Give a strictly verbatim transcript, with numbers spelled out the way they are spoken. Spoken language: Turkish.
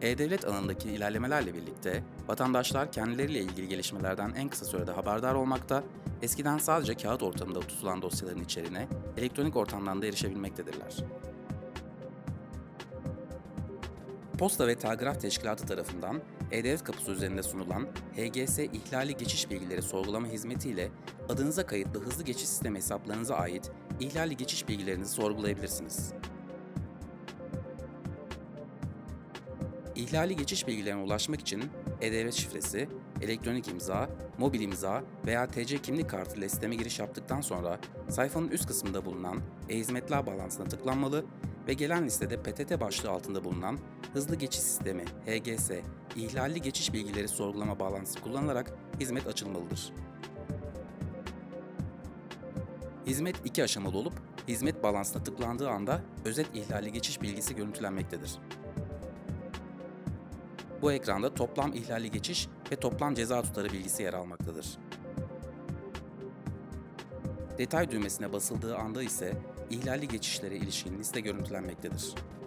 E-Devlet alanındaki ilerlemelerle birlikte vatandaşlar kendileriyle ilgili gelişmelerden en kısa sürede haberdar olmakta, eskiden sadece kağıt ortamında tutulan dosyaların içeriğine elektronik ortamdan da erişebilmektedirler. Posta ve Telgraf Teşkilatı tarafından E-Devlet kapısı üzerinde sunulan H G S ihlali geçiş bilgileri sorgulama hizmeti ile adınıza kayıtlı hızlı geçiş sistemi hesaplarınıza ait ihlali geçiş bilgilerinizi sorgulayabilirsiniz. İhlali geçiş bilgilerine ulaşmak için E-Devlet şifresi, elektronik imza, mobil imza veya T C kimlik kartı ile sisteme giriş yaptıktan sonra sayfanın üst kısmında bulunan e-hizmetler bağlantısına tıklanmalı ve gelen listede P T T başlığı altında bulunan Hızlı Geçiş Sistemi H G S İhlalli Geçiş Bilgileri Sorgulama bağlantısı kullanılarak hizmet açılmalıdır. Hizmet iki aşamalı olup, hizmet bağlantısına tıklandığı anda özet ihlalli geçiş bilgisi görüntülenmektedir. Bu ekranda toplam ihlalli geçiş ve toplam ceza tutarı bilgisi yer almaktadır. Detay düğmesine basıldığı anda ise ihlalli geçişlere ilişkin liste görüntülenmektedir.